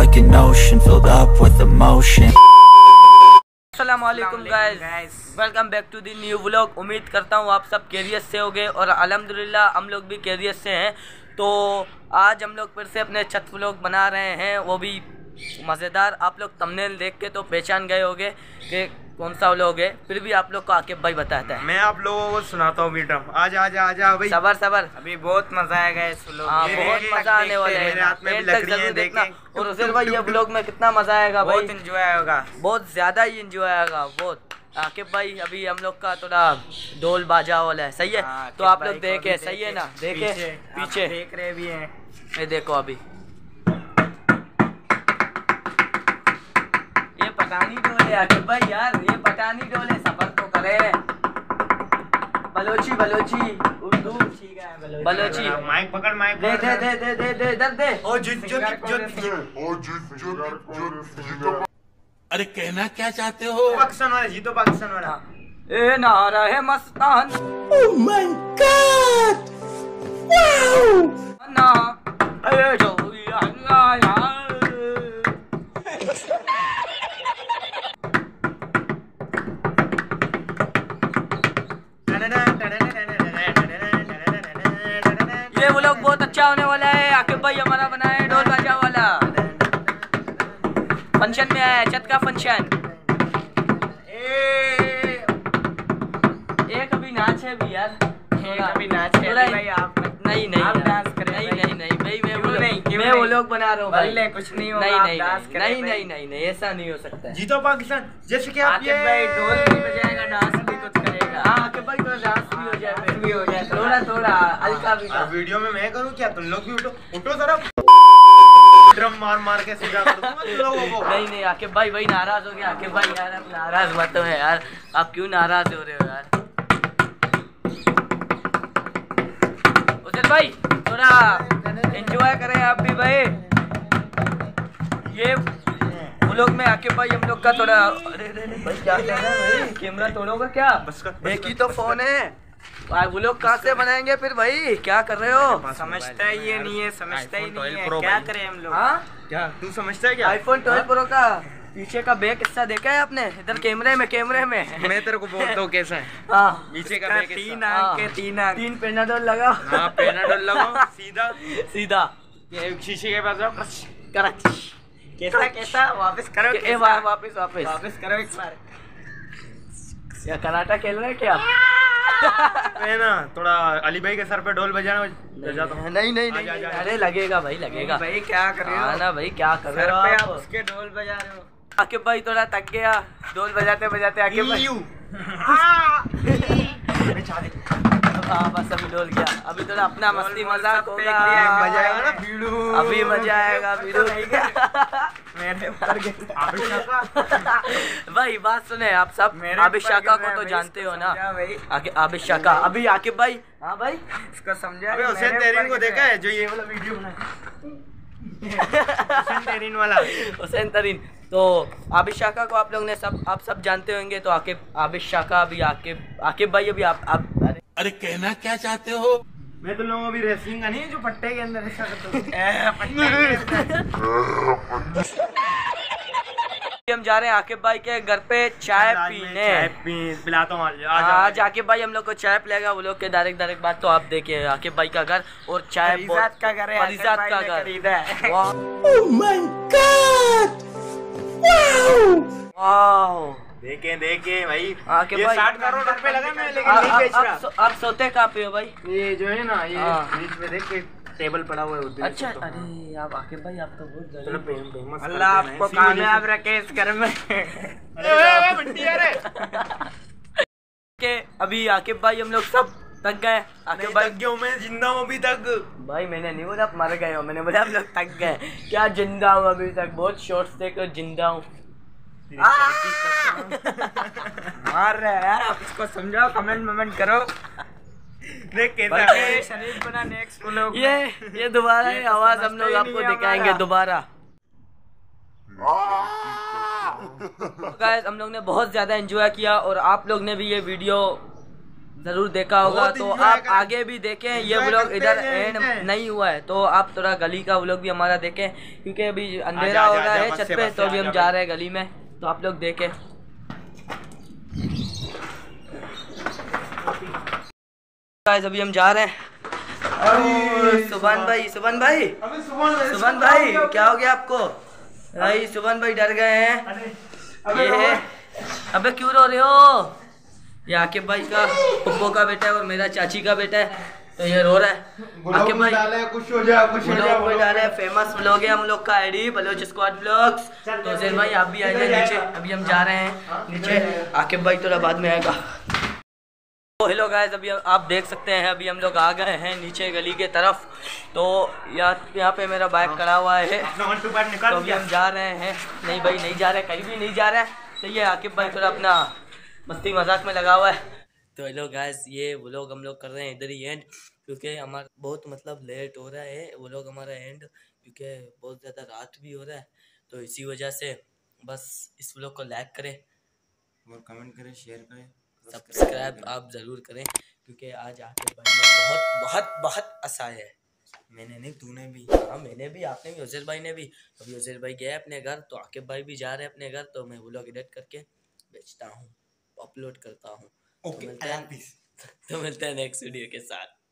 like an ocean filled up with emotion. अस्सलामुअलैकुम guys, welcome back to the new vlog. उम्मीद करता हूँ आप सब कैरियर से होगे और अल्हम्दुलिल्लाह हम लोग भी कैरियर से हैं। तो आज हम लोग फिर से अपने छत व्लॉग बना रहे हैं, वो भी मज़ेदार। आप लोग थंबनेल देख के तो पहचान गए होंगे कि कौन सा व्लॉग है, फिर भी आप लोग को आके भाई बताता है। मैं आप लोगों को सुनाता हूँ बेटा। आजा आजा आजा भाई, सबर सबर, अभी बहुत मजा आएगा इस व्लॉग में। बहुत मजा आने वाला है। मेरे हाथ में भी लकड़ी है, देखें। और उसे भाई ये व्लॉग में कितना मजा आएगा भाई, बहुत एंजॉय होगा, बहुत ज्यादा ही एंजॉय आएगा बहुत। आकिब भाई अभी हम लोग का थोड़ा ढोल बाजा वाला है, सही है। तो आप लोग देखे, सही है ना, देखे पीछे देख रहे भी हैं। ये देखो अभी ये पठानी ढोल है आकिब भाई, यार ये पठानी ढोल है, सफर तो करे। बलोची बलोची उर्दू बलोची। माइक पकड़, माइक दे दे दे दे दे दे इधर दे। ओ जित जो अरे कहना क्या चाहते हो? पाकिस्तान वाला जीतो, पाकिस्तान वाला। ए नारा है मस्तान, ओह माय गॉड, वाओ ना ए जो यार ये वो लोग बहुत अच्छा होने वाला है। आकिब भाई हमारा बना है ढोल बाजा वाला, फंक्शन में आया है, छत का फंक्शन। एक अभी नाच है भी यार, अभी नाच है भाई। आप नहीं नहीं आप डांस करें नहीं भाई। नहीं नहीं भाई, क्यों मैं वो लोग बना रहा हूँ भाई। नहीं कुछ नहीं होगा, नहीं आप नहीं डांस करें नहीं भाई। नहीं नहीं नहीं ऐसा नहीं हो सकता है। जीतो पाकिस्तान। जैसे कि आप आकिब भाई ढोल भी बजाएगा, डांस भी कुछ करेगा। हाँ आकिब भाई थोड़ा डांस भी हो जाए, भी हो जाए, थोड़ा थोड़ा हल्का भी। और वीडियो में मैं करूँ क्या? तुम लोग भी उठो, उठो जरा। ड्रम मार मार के सीधा कर दूंगा तुम लोगों को। नहीं नहीं आकिब भाई, भाई नाराज हो गया। आकिब भाई यार आप नाराज मत हो यार, आप क्यों नाराज हो रहे हो यार? उजल भाई थोड़ा एंजॉय करें आप भी भाई। ये व्लॉग में आकिब भाई हम लोग का थोड़ा, अरे भाई क्या कर रहा है भाई, कैमरा तोड़ोगा क्या? एक ही तो फोन है भाई, व्लॉग कहाँ से बनाएंगे फिर भाई? क्या कर रहे हो? समझता ही ये नहीं है, समझता ही नहीं है, क्या करें हम लोग? हाँ क्या तू समझता है क्या? आईफोन 12 प्रो का पीछे का बैक हिस्सा देखा है आपने? इधर कैमरे में मैं तेरे को बोलता हूँ कैसा है। हाँ पीछे का बैक तीन आंख के तीन पेनाडोल लगा। हाँ पेनाडोल लगाओ सीधा सीधा ये शीशे के पास जाओ। करच। कैसा वापस करो, वापस करो एक बार। क्या कराटा खेल रहे हैं क्या? मैं ना थोड़ा अली भाई के सर पे ढोल बजाना जाता हूँ। नहीं नहीं नहीं, आजा, आजा। अरे लगेगा भाई, लगेगा भाई क्या कर रहे हो? ना भाई क्या कर रहे सर हो पे आप आप? उसके ढोल बजा रहे हो। आकिब भाई थोड़ा थक गया ढोल बजाते बजाते। आकिब भाई हाँ बस अभी डोल गया, अभी थोड़ा अपना मस्ती मजाक होगा, बजाएगा ना बीड़ू। अभी मजा आएगा बीड़ू। मेरे ऊपर भाई बात सुने आप सब, आबिद शाका को तो जानते हो ना? आबिद शाका। अभी आकिब भाई, हाँ भाई इसको समझा। अबे हुसैन तेरीन को देखा है जो ये वाला वीडियो बनाया? हुसैन तेरीन वाला, हुसैन तरीन। तो आबिद शाका को आप लोग ने आप सब जानते होंगे। तो आबिद शाका अभी आकिब भाई अभी आप अरे कहना क्या चाहते हो? मैं तो लोगों अभी रेसलिंग का नहीं, जो पट्टे के अंदर ऐसा करता हम जा रहे हैं आकिब भाई के घर पे चाय पीने। पिलाता हूँ आज आकिब भाई हम लोग को चाय पिलाएगा। वो लोग के डायरेक्ट बात तो आप देखिए, आकिब भाई का घर और चाय का घर है, फरीजात का घर। ओह माय गॉड, वाओ देखे भाई। आकिब ये भाई 60 करोड़ रुपए लगा मैं, लेकिन नहीं बेच रहा। आप सोते कहाँ पे हो भाई? ये जो है ना, ये हाँ। बीच में देख के टेबल पड़ा हुआ है उधर। अच्छा अरे आप आकिब भाई आप तो बहुत अल्लाह आपको कामयाब रखे इस घर में। के अभी आकिब भाई हम लोग सब थक गए। आकिब भाई मैं जिंदा हूँ अभी तक। भाई मैंने नहीं बोला आप मर गए हो, मैंने बोला हम लोग थक गए। क्या जिंदा हूँ अभी तक, बहुत शॉर्ट्स देखो जिंदा हूँ। मार रहे हैं यार, आप इसको समझाओ, कमेंट करो। देख कैसा शरीर बना नेक्स्ट व्लॉग। ये दोबारा ये आवाज हम लोग आपको दिखाएंगे दोबारा। गाइस हम लोग ने बहुत ज़्यादा एंजॉय किया और आप लोग ने भी ये वीडियो ज़रूर देखा होगा, तो आप आगे भी देखें। ये व्लॉग इधर एंड नहीं हुआ है, तो आप थोड़ा गली का व्लॉग भी हमारा देखें, क्योंकि अभी अंधेरा हो रहा है छत पे, तो अभी हम जा रहे हैं गली में, तो आप लोग देखें। अभी हम जा रहे हैं। सुभान भाई क्या हो गया आपको भाई? सुभान भाई डर गए हैं। ये अबे क्यों रो रहे हो? ये आकिब भाई का पप्पो का बेटा है और मेरा चाची का बेटा है, तो ये रो रहा है। आकिब भाई कुछ हो जाए फेमस व्लॉग है हम लोग का, आईडी बलोच स्क्वाड व्लॉग्स। तो जेर भाई आप भी आ जाए नीचे, अभी हम जा रहे हैं नीचे। आकिब भाई थोड़ा बाद में आएगा। हेलो गाइस, अभी आप देख सकते हैं अभी हम लोग आ गए हैं नीचे गली के तरफ। तो यहाँ पे मेरा बाइक खड़ा हुआ है, तो अभी हम जा रहे हैं। नहीं भाई नहीं जा रहे, कहीं भी नहीं जा रहे हैं। तो ये आकिब भाई थोड़ा अपना मस्ती मजाक में लगा हुआ है। तो हेलो गाइस, ये व्लॉग हम लोग कर रहे हैं इधर ही एंड, क्योंकि हमारा बहुत मतलब लेट हो रहा है व्लॉग हमारा एंड, क्योंकि बहुत ज़्यादा रात भी हो रहा है। तो इसी वजह से बस इस व्लॉग को लाइक करें और कमेंट करें, शेयर करें, सब्सक्राइब आप ज़रूर करें, क्योंकि आज आकिब भाई ने बहुत बहुत बहुत हंसाया है। मैंने नहीं, तूने भी। हाँ मैंने भी, आपने भी, उज़ैर भाई ने भी। अभी उज़ैर भाई गए अपने घर, तो आकिब भाई भी जा रहे हैं अपने घर। तो मैं व्लॉग एडिट करके बेचता हूँ, अपलोड करता हूँ। ओके, तो मिलते हैं नेक्स्ट वीडियो के साथ।